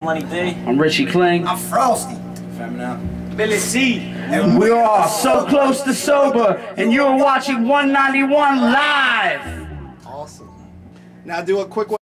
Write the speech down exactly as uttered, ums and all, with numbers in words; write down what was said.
Money D. I'm Richie Kling. I'm Frosty. Femina. Billy C. And we're all so close to sober, and you're watching one ninety-one live. Awesome. Now do a quick one.